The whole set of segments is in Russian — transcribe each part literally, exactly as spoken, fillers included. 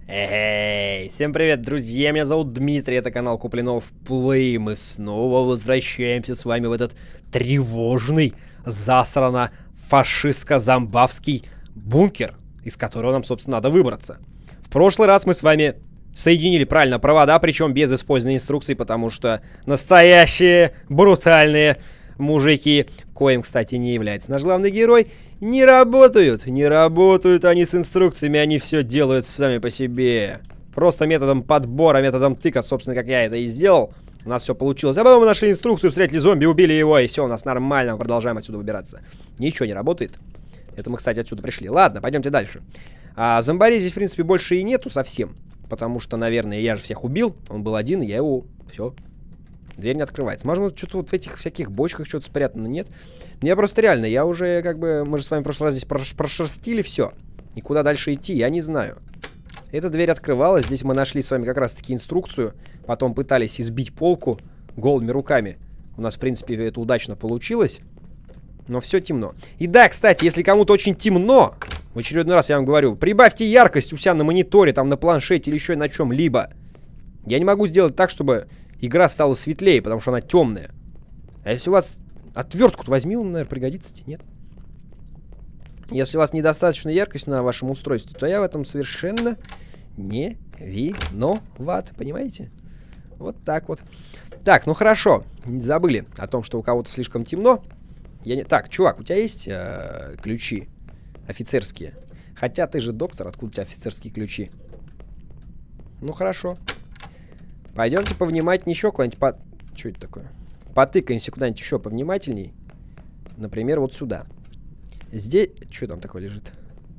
Эй, всем привет, друзья, меня зовут Дмитрий, это канал Куплинов Плей. Мы снова возвращаемся с вами в этот тревожный, засрано фашистско-зомбавский бункер, из которого нам, собственно, надо выбраться. В прошлый раз мы с вами соединили правильно провода, причем без использования инструкций, потому что настоящие брутальные мужики, коим, кстати, не является наш главный герой, не работают. Не работают они с инструкциями, они все делают сами по себе. Просто методом подбора, методом тыка, собственно, как я это и сделал. У нас все получилось. А потом мы нашли инструкцию, встретили зомби, убили его, и все, у нас нормально, продолжаем отсюда выбираться. Ничего не работает. Это мы, кстати, отсюда пришли. Ладно, пойдемте дальше. А, зомбарей здесь, в принципе, больше и нету совсем. Потому что, наверное, я же всех убил. Он был один, и я его... Все. Дверь не открывается. Может, что-то вот в этих всяких бочках что-то спрятано? Нет. Мне просто реально, я уже как бы... Мы же с вами в прошлый раз здесь прош прошерстили все. И куда дальше идти, я не знаю. Эта дверь открывалась. Здесь мы нашли с вами как раз-таки инструкцию. Потом пытались избить полку голыми руками. У нас, в принципе, это удачно получилось. Но все темно. И да, кстати, если кому-то очень темно, в очередной раз я вам говорю, прибавьте яркость у себя на мониторе, там на планшете или еще на чем-либо. Я не могу сделать так, чтобы игра стала светлее, потому что она темная. А если у вас отвертку-то возьми, он, наверное, пригодится тебе, нет? Если у вас недостаточно яркость на вашем устройстве, то я в этом совершенно не виноват, понимаете? Вот так вот. Так, ну хорошо, не забыли о том, что у кого-то слишком темно. Я не... Так, чувак, у тебя есть э, ключи офицерские? Хотя ты же доктор, откуда у тебя офицерские ключи? Ну хорошо. Пойдемте повнимательнее еще куда-нибудь по... Что это такое? Потыкаемся куда-нибудь еще повнимательней. Например, вот сюда. Здесь... Что там такое лежит?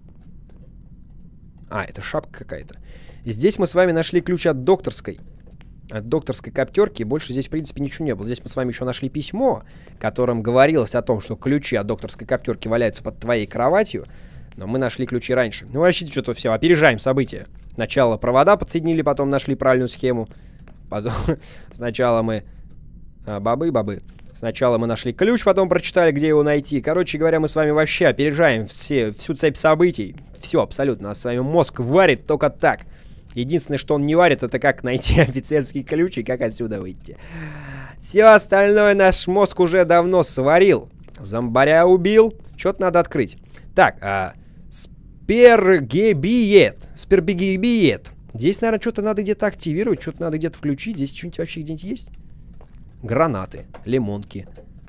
А, это шапка какая-то. Здесь мы с вами нашли ключ от докторской. От докторской коптерки. Больше здесь, в принципе, ничего не было. Здесь мы с вами еще нашли письмо, в котором говорилось о том, что ключи от докторской коптерки валяются под твоей кроватью. Но мы нашли ключи раньше. Ну, вообще, что-то все. Опережаем события. Сначала провода подсоединили, потом нашли правильную схему. Потом... Сначала мы... А, бобы, бобы. Сначала мы нашли ключ, потом прочитали, где его найти. Короче говоря, мы с вами вообще опережаем все, всю цепь событий. Все, абсолютно. Нас с вами мозг варит только так. Единственное, что он не варит, это как найти офицерский ключ и как отсюда выйти. Все остальное наш мозг уже давно сварил. Зомбаря убил. Что-то надо открыть. Так, а... Спергебиет. Спербегебиет. Здесь, наверное, что-то надо где-то активировать, что-то надо где-то включить. Здесь что-нибудь вообще где-нибудь есть? Гранаты, лимонки.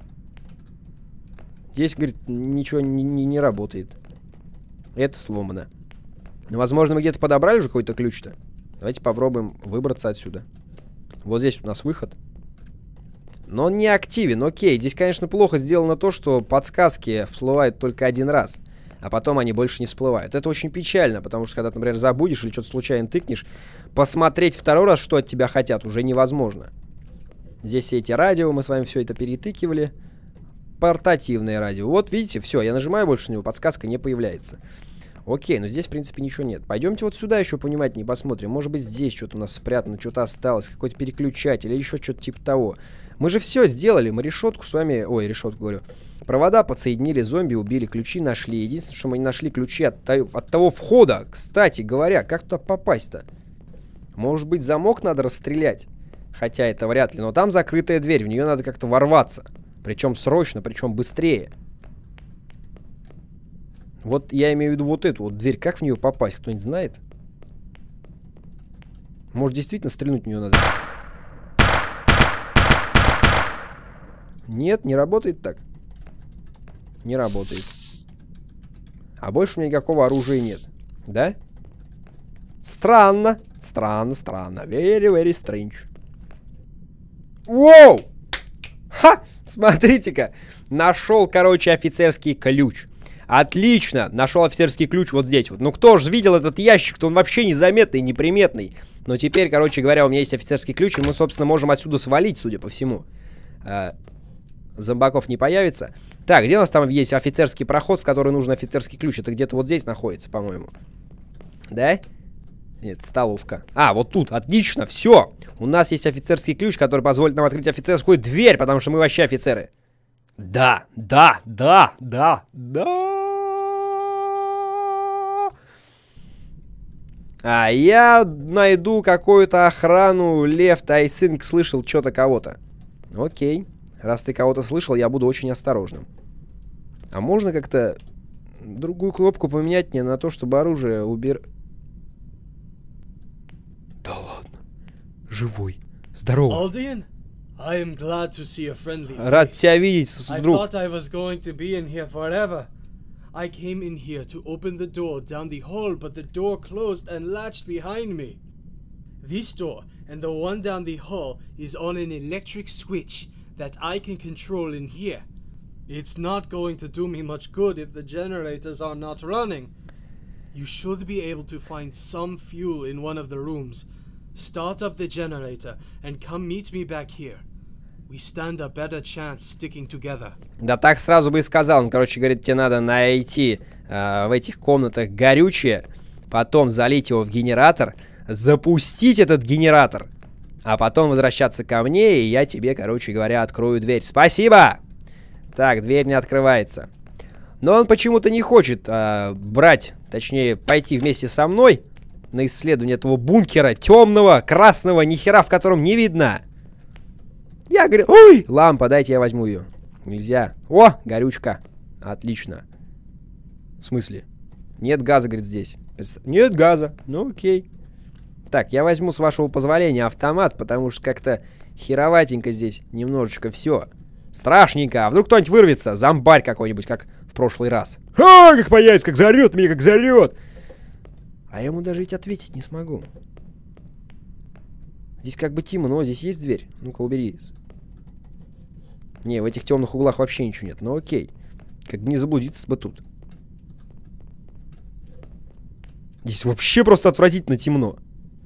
Здесь, говорит, ничего не, не, не работает. Это сломано. Ну, возможно, мы где-то подобрали уже какой-то ключ-то. Давайте попробуем выбраться отсюда. Вот здесь у нас выход. Но он не активен, окей. Здесь, конечно, плохо сделано то, что подсказки всплывают только один раз. А потом они больше не всплывают. Это очень печально, потому что когда ты, например, забудешь или что-то случайно тыкнешь, посмотреть второй раз, что от тебя хотят, уже невозможно. Здесь все эти радио, мы с вами все это перетыкивали. Портативное радио. Вот, видите, все, я нажимаю больше на него, подсказка не появляется. Окей, но здесь, в принципе, ничего нет. Пойдемте вот сюда еще повнимательнее посмотрим. Может быть, здесь что-то у нас спрятано, что-то осталось, какой-то переключатель или еще что-то типа того. Мы же все сделали, мы решетку с вами... Ой, решетку говорю. Провода подсоединили, зомби убили, ключи нашли. Единственное, что мы не нашли ключи от, от того входа. Кстати говоря, как туда попасть-то? Может быть, замок надо расстрелять? Хотя это вряд ли. Но там закрытая дверь, в нее надо как-то ворваться. Причем срочно, причем быстрее. Вот я имею в виду вот эту вот дверь. Как в нее попасть? Кто-нибудь знает? Может, действительно стрельнуть в нее надо? Нет, не работает так. Не работает. А больше у меня никакого оружия нет. Да? Странно. Странно, странно. Very, very strange. Воу! Ха! Смотрите-ка. Нашел, короче, офицерский ключ. Отлично. Нашел офицерский ключ вот здесь вот. Ну кто же видел этот ящик-то? Он вообще незаметный, неприметный. Но теперь, короче говоря, у меня есть офицерский ключ, и мы, собственно, можем отсюда свалить, судя по всему. А, зомбаков не появится. Так, где у нас там есть офицерский проход, в который нужен офицерский ключ? Это где-то вот здесь находится, по-моему. Да? Нет, столовка. А, вот тут, отлично, все. У нас есть офицерский ключ, который позволит нам открыть офицерскую дверь, потому что мы вообще офицеры. Да, да, да, да, да. А я найду какую-то охрану. Left I think слышал что-то кого-то. Окей. Раз ты кого-то слышал, я буду очень осторожным. А можно как-то другую кнопку поменять мне на то, чтобы оружие убер... Да ладно. Живой. Здорово. Aldian? I am glad to see a friendly Рад тебя видеть, I друг. thought I was going to be in here forever. I came in here to open the door down the hall, but the door closed and latched behind me. This door and the one down the hall is on an electric switch that I can control in here. It's not going to do me much good if the generators are not running. You should be able to find some fuel in one of the rooms. Start up the generator and come meet me back here. We stand a better chance sticking together. Да так сразу бы и сказал. Он, короче, говорит, тебе надо найти э, в этих комнатах горючее, потом залить его в генератор, запустить этот генератор, а потом возвращаться ко мне, и я тебе, короче говоря, открою дверь. Спасибо! Так, дверь не открывается. Но он почему-то не хочет э, брать, точнее, пойти вместе со мной на исследование этого бункера темного, красного, нихера в котором не видно. Я говорю, ой, лампа, дайте я возьму ее. Нельзя. О, горючка. Отлично. В смысле? Нет газа, говорит, здесь. Нет газа. Ну, окей. Так, я возьму, с вашего позволения, автомат, потому что как-то хероватенько здесь немножечко все. Страшненько. А вдруг кто-нибудь вырвется? Зомбарь какой-нибудь, как в прошлый раз. А, как появится, как зарет меня, как зарет. А я ему даже ведь ответить не смогу. Здесь как бы темно, здесь есть дверь? Ну-ка, убери. Не, в этих темных углах вообще ничего нет. Ну окей. Как бы не заблудиться бы тут. Здесь вообще просто отвратительно темно.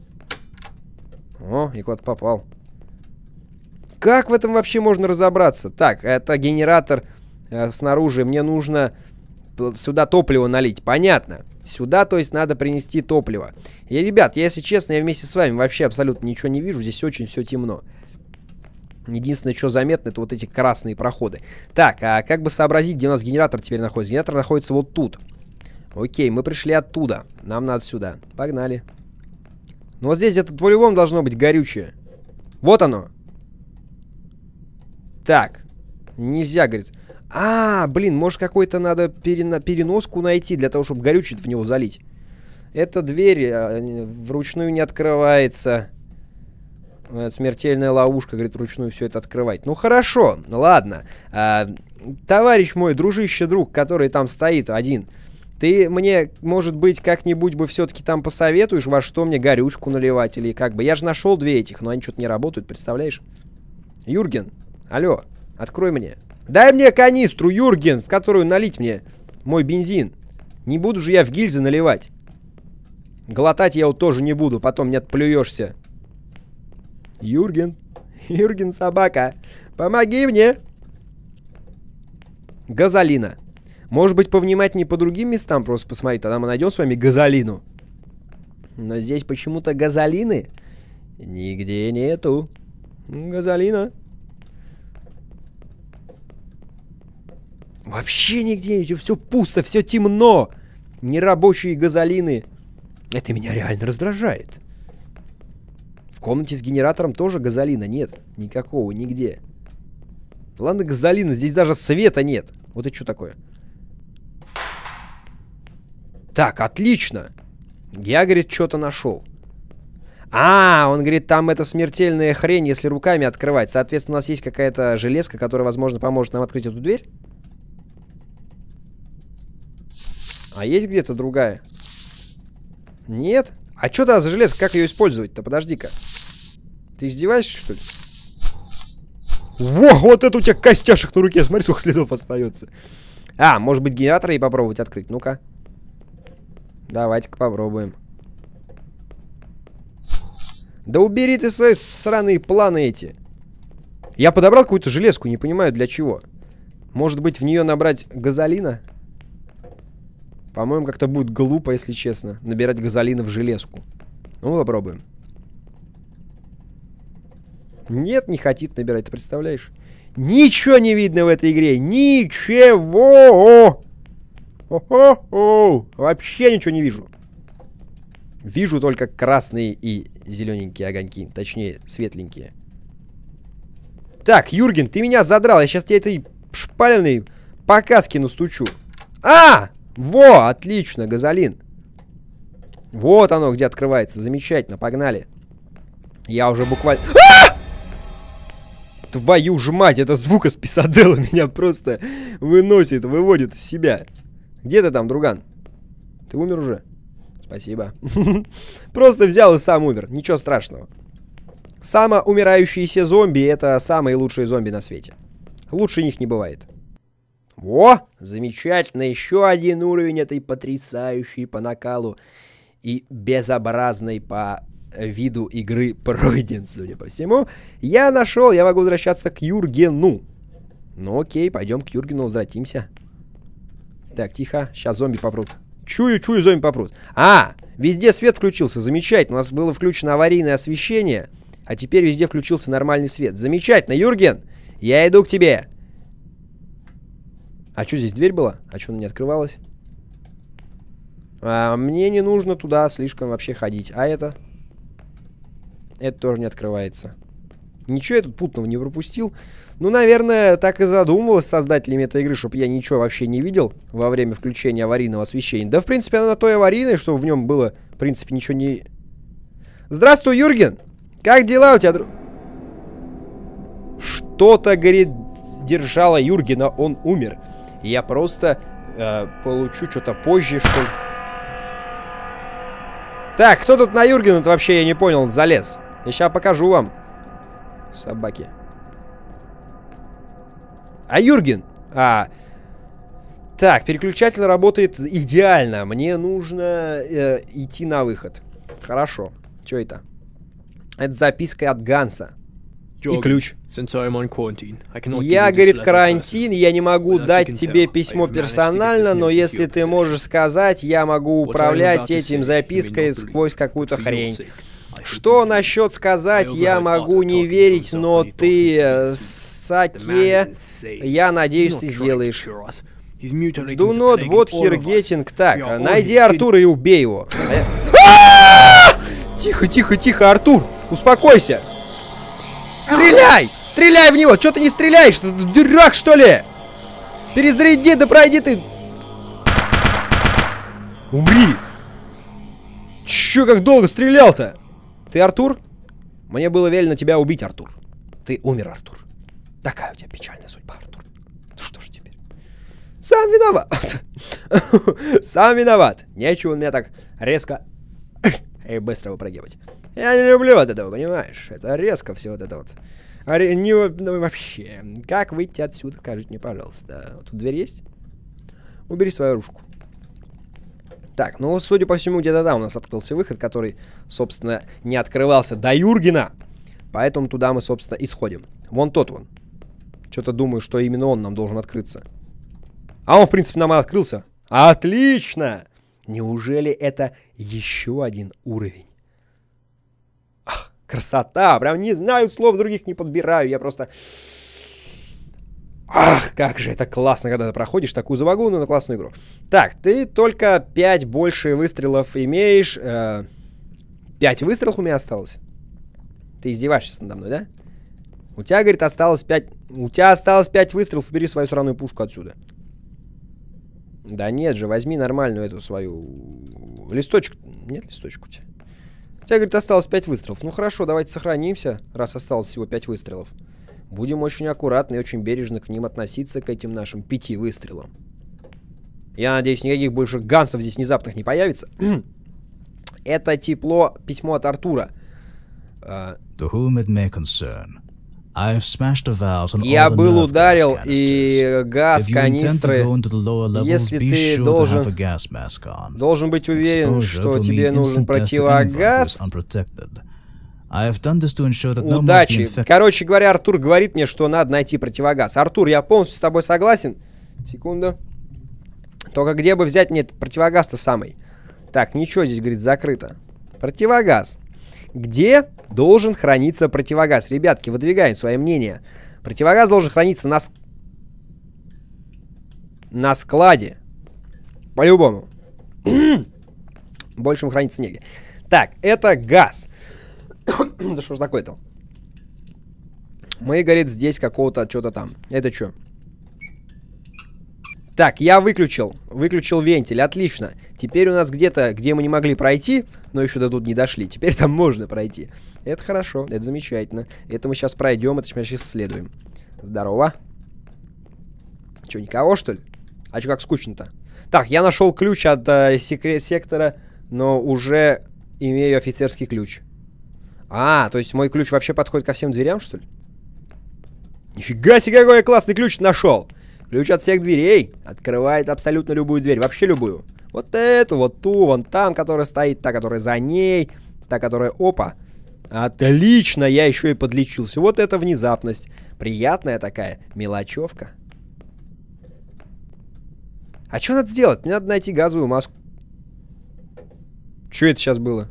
О, и куда-то попал. Как в этом вообще можно разобраться? Так, это генератор э, снаружи. Мне нужно сюда топливо налить. Понятно. Сюда, то есть, надо принести топливо. И, ребят, если честно, я вместе с вами вообще абсолютно ничего не вижу. Здесь очень все темно. Единственное, что заметно, это вот эти красные проходы. Так, а как бы сообразить, где у нас генератор теперь находится? Генератор находится вот тут. Окей, мы пришли оттуда. Нам надо сюда. Погнали. Ну вот здесь где-то по-любому должно быть горючее. Вот оно. Так. Нельзя, говорит. А, блин, может какой-то надо перена переноску найти для того, чтобы горючее в него залить. Эта дверь э, вручную не открывается. Это смертельная ловушка, говорит, вручную все это открывать. Ну хорошо, ладно. А, товарищ мой, дружище, друг, который там стоит один, ты мне, может быть, как-нибудь бы все-таки там посоветуешь, во что мне горючку наливать или как бы. Я же нашел две этих, но они что-то не работают, представляешь? Юрген, алло, открой мне. Дай мне канистру, Юрген, в которую налить мне мой бензин. Не буду же я в гильзы наливать. Глотать я его тоже не буду, потом не отплюешься. Юрген, Юрген, собака, помоги мне. Газолина. Может быть, повнимательнее по другим местам просто посмотреть, тогда мы найдем с вами газолину. Но здесь почему-то газолины нигде нету. Газолина. Вообще нигде, все пусто, все темно. Нерабочие газолины. Это меня реально раздражает. В комнате с генератором тоже газолина нет. Никакого, нигде. Ладно, газолина, здесь даже света нет. Вот это что такое? Так, отлично. Я, говорит, что-то нашел. А, он говорит, там это смертельная хрень, если руками открывать. Соответственно, у нас есть какая-то железка, которая, возможно, поможет нам открыть эту дверь. А есть где-то другая? Нет? А что тогда за железка? Как ее использовать-то? Подожди-ка. Ты издеваешься, что ли? Во, вот это у тебя костяшек на руке. Смотри, сколько следов остается. А, может быть, генератор и попробовать открыть. Ну-ка. Давайте-ка попробуем. Да убери ты свои сраные планы эти. Я подобрал какую-то железку, не понимаю для чего. Может быть, в нее набрать газолина? По-моему, как-то будет глупо, если честно, набирать газолина в железку. Ну, попробуем. Нет, не хотит набирать, ты представляешь? Ничего не видно в этой игре. Ничего! О-хо-хо! Вообще ничего не вижу. Вижу только красные и зелененькие огоньки. Точнее, светленькие. Так, Юрген, ты меня задрал. Я сейчас тебе этой шпаленной по каске настучу. А! Во, отлично, газолин. Вот оно, где открывается. Замечательно, погнали. Я уже буквально... А! Твою ж мать, это звука с писаделла меня просто выносит, выводит из себя. Где ты там, друган? Ты умер уже? Спасибо. Просто взял и сам умер. Ничего страшного. Самоумирающиеся зомби — это самые лучшие зомби на свете. Лучше них не бывает. Во! Замечательно. Еще один уровень этой потрясающей по накалу и безобразной по виду игры пройден, судя по всему. Я нашел, я могу возвращаться к Юргену. Ну окей, пойдем к Юргену, возвратимся. Так, тихо, сейчас зомби попрут. Чую, чую, зомби попрут. А, везде свет включился, замечательно. У нас было включено аварийное освещение, а теперь везде включился нормальный свет. Замечательно, Юрген, я иду к тебе. А что, здесь дверь была? А что, она не открывалась? А, мне не нужно туда слишком вообще ходить. А это? Это тоже не открывается. Ничего я тут путного не пропустил. Ну, наверное, так и задумывалось создателями этой игры, чтобы я ничего вообще не видел во время включения аварийного освещения. Да, в принципе, оно на то и аварийное, чтобы в нем было, в принципе, ничего не... Здравствуй, Юрген! Как дела у тебя, друг? Что-то, говорит, держало Юргена, он умер. Я просто э, получу что-то позже, что... Так, кто тут на Юргена-то вообще, я не понял, залез? Я сейчас покажу вам. Собаки. А Юрген? А. Так, переключатель работает идеально. Мне нужно э, идти на выход. Хорошо. Что это? Это записка от Ганса. И ключ. Я, говорит, карантин, я не могу дать тебе письмо персонально, но если ты можешь сказать, я могу управлять этим запиской сквозь какую-то хрень. Что насчет сказать, я могу не верить, но ты, Саке, я надеюсь, ты сделаешь. Do not bot here getting. Так, найди Артура и убей его. Тихо, тихо, тихо, Артур, успокойся. Стреляй! Стреляй в него! Чё ты не стреляешь? Ты дурак, что ли? Перезаряди, да пройди ты! Умри! Чё, как долго стрелял-то? Ты Артур? Мне было велено тебя убить, Артур. Ты умер, Артур. Такая у тебя печальная судьба, Артур. Ну что ж теперь? Сам виноват. Сам виноват. Нечего он меня так резко и быстро выпрыгивать. Я не люблю вот этого, понимаешь? Это резко все вот это вот. А не, ну, вообще. Как выйти отсюда? Скажите мне, пожалуйста. Тут дверь есть? Убери свою ружку. Так, ну, судя по всему, где-то там у нас открылся выход, который, собственно, не открывался до Юргена. Поэтому туда мы, собственно, и сходим. Вон тот вон. Что-то думаю, что именно он нам должен открыться. А он, в принципе, нам и открылся. Отлично! Неужели это еще один уровень? Ах, красота! Прям не знаю, слов других не подбираю. Я просто... Ах, как же это классно, когда ты проходишь такую забагунную, но классную игру. Так, ты только пять больше выстрелов имеешь. Э, пять выстрелов у меня осталось. Ты издеваешься надо мной, да? У тебя, говорит, осталось пять... У тебя осталось пять выстрелов, убери свою сраную пушку отсюда. Да нет же, возьми нормальную эту свою... Листочек. Нет листочка у тебя? У тебя, говорит, осталось пять выстрелов. Ну хорошо, давайте сохранимся, раз осталось всего пять выстрелов. Будем очень аккуратно и очень бережно к ним относиться, к этим нашим пяти выстрелам. Я надеюсь, никаких больше гансов здесь внезапных не появится. Это тепло, письмо от Артура. To whom it may concern. Я был ударил, и газ, канистры. Если ты должен, должен быть уверен, что тебе нужен противогаз. Удачи. Короче говоря, Артур говорит мне, что надо найти противогаз. Артур, я полностью с тобой согласен. Секунду. Только где бы взять мне этот противогаз-то самый? Так, ничего здесь, говорит, закрыто. Противогаз. Где должен храниться противогаз? Ребятки, выдвигаем свое мнение. Противогаз должен храниться на, ск... на складе. По-любому. Больше ему храниться негде. Так, это газ. Да что ж такое-то? Мы, говорит, здесь какого-то что-то там. Это что? Так, я выключил. Выключил вентиль. Отлично. Теперь у нас где-то, где мы не могли пройти, но еще до тут не дошли. Теперь там можно пройти. Это хорошо. Это замечательно. Это мы сейчас пройдем. Это мы сейчас исследуем. Здорово. Че, никого, что ли? А что, как скучно-то? Так, я нашел ключ от э, секрет сектора, но уже имею офицерский ключ. А, то есть мой ключ вообще подходит ко всем дверям, что ли? Нифига себе, какой я классный ключ нашел! Ключ от всех дверей. Открывает абсолютно любую дверь. Вообще любую. Вот эту, вот ту, вон там, которая стоит, та, которая за ней, та, которая... Опа! Отлично! Я еще и подлечился. Вот это внезапность. Приятная такая мелочевка. А что надо сделать? Мне надо найти газовую маску. Что это сейчас было?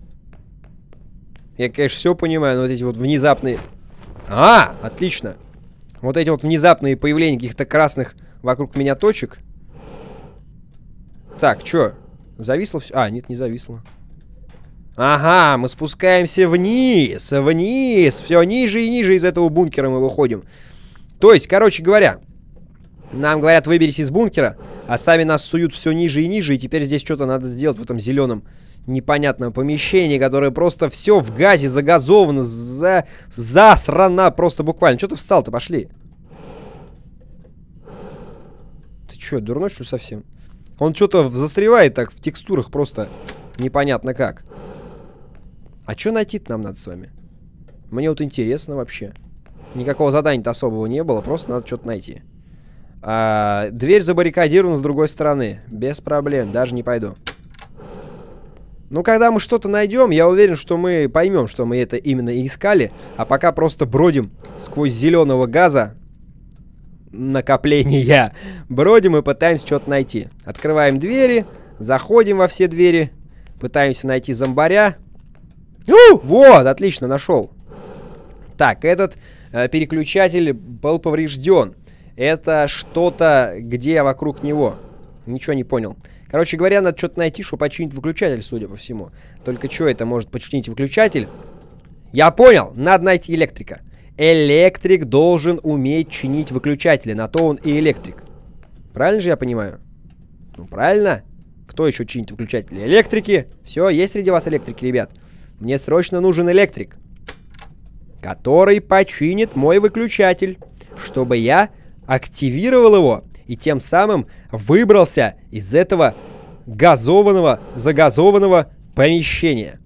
Я, конечно, все понимаю, но вот эти вот внезапные... А, отлично! Вот эти вот внезапные появления каких-то красных вокруг меня точек. Так, что? Зависло все? А, нет, не зависло. Ага, мы спускаемся вниз, вниз. Все ниже и ниже из этого бункера мы выходим. То есть, короче говоря, нам говорят, выберись из бункера, а сами нас суют все ниже и ниже. И теперь здесь что-то надо сделать в этом зеленом непонятном помещении, которое просто все в газе загазовано, за... засрано просто буквально. Что ты встал-то? Пошли. Ты что, дурной, что ли, совсем? Он что-то застревает так в текстурах просто непонятно как. А что найти-то нам надо с вами? Мне вот интересно вообще. Никакого задания-то особого не было, просто надо что-то найти. А, дверь забаррикадирована с другой стороны. Без проблем, даже не пойду. Ну, когда мы что-то найдем, я уверен, что мы поймем, что мы это именно искали. А пока просто бродим сквозь зеленого газа накопления. Бродим и пытаемся что-то найти. Открываем двери, заходим во все двери, пытаемся найти зомбаря. У, вот, отлично, нашел. Так, этот э, переключатель был поврежден. Это что-то, где вокруг него. Ничего не понял. Короче говоря, надо что-то найти, чтобы починить выключатель, судя по всему. Только что это может починить выключатель? Я понял, надо найти электрика. Электрик должен уметь чинить выключатели, на то он и электрик. Правильно же я понимаю? Ну, правильно. Кто еще чинит выключатели? Электрики. Все, есть среди вас электрики, ребят. Мне срочно нужен электрик, который починит мой выключатель, чтобы я активировал его и тем самым выбрался из этого газованного, загазованного помещения.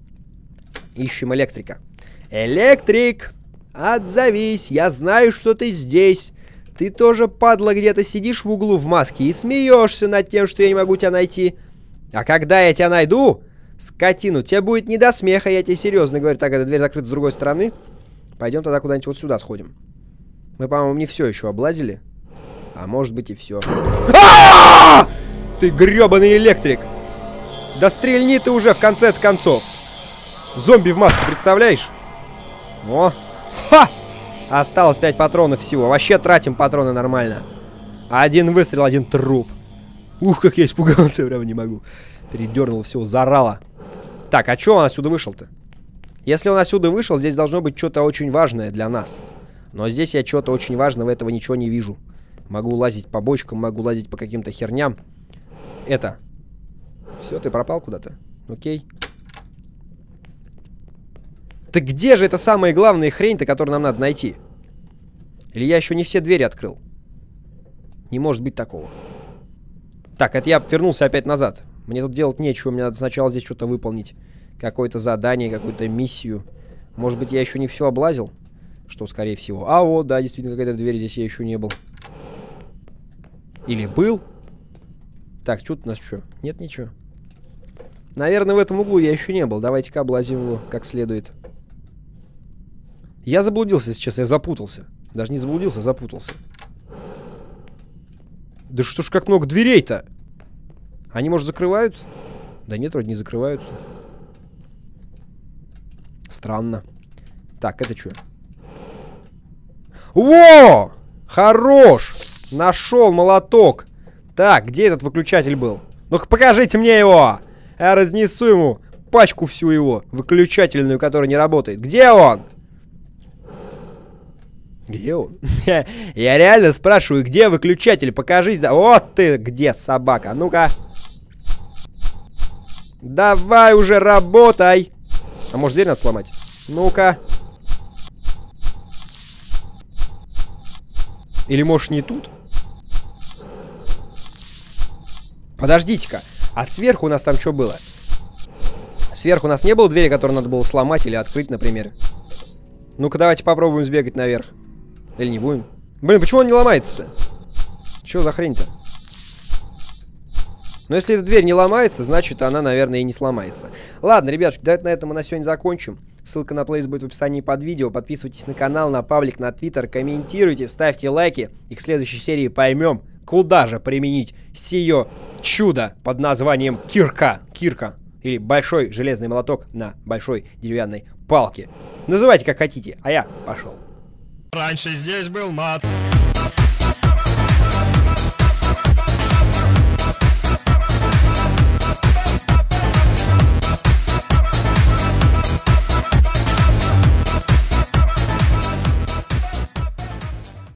Ищем электрика. Электрик, отзовись, я знаю, что ты здесь. Ты тоже, падла, где-то сидишь в углу в маске и смеешься над тем, что я не могу тебя найти. А когда я тебя найду, скотину, тебе будет не до смеха, я тебе серьезно говорю. Так, эта дверь закрыта с другой стороны. Пойдем тогда куда-нибудь вот сюда сходим. Мы, по-моему, не все еще облазили. А может быть и все. А-а-а! Ты гребаный электрик! Да стрельни ты уже в конце концов! Зомби в маске, представляешь? О! Ха! Осталось пять патронов всего. Вообще тратим патроны нормально. Один выстрел, один труп. Ух, как я испугался, прям не могу. Передернул все, заорало. Так, а что он отсюда вышел-то? Если он отсюда вышел, здесь должно быть что-то очень важное для нас. Но здесь я чего-то очень важного этого ничего не вижу. Могу лазить по бочкам, могу лазить по каким-то херням. Это. Все, ты пропал куда-то? Окей. Так где же эта самая главная хрень-то, которую нам надо найти? Или я еще не все двери открыл? Не может быть такого. Так, это я вернулся опять назад. Мне тут делать нечего, мне надо сначала здесь что-то выполнить. Какое-то задание, какую-то миссию. Может быть, я еще не все облазил? Что, скорее всего. А, вот, да, действительно, какая-то дверь здесь я еще не был. Или был? Так, что тут у нас что? Нет ничего. Наверное, в этом углу я еще не был. Давайте-ка облазим его как следует. Я заблудился сейчас, я запутался. Даже не заблудился, а запутался. Да что ж как много дверей-то? Они, может, закрываются? Да нет, вроде не закрываются. Странно. Так, это что? Во! Хорош! Нашел молоток. Так, где этот выключатель был? Ну-ка, покажите мне его! Я разнесу ему пачку всю его, выключательную, которая не работает. Где он? Где он? Я реально спрашиваю, где выключатель? Покажись. Да, вот ты где, собака. Ну-ка. Давай уже работай. А может, дверь надо сломать? Ну-ка. Или, может, не тут? Подождите-ка. А сверху у нас там что было? Сверху у нас не было двери, которую надо было сломать или открыть, например. Ну-ка, давайте попробуем сбегать наверх. Или не будем? Блин, почему он не ломается-то? Что за хрень-то? Но если эта дверь не ломается, значит, она, наверное, и не сломается. Ладно, ребятушки, давайте на этом мы на сегодня закончим. Ссылка на плейлист будет в описании под видео. Подписывайтесь на канал, на паблик, на твиттер, комментируйте, ставьте лайки. И к следующей серии поймем, куда же применить сие чудо под названием кирка. Кирка. Или большой железный молоток на большой деревянной палке. Называйте как хотите, а я пошел. Раньше здесь был мат.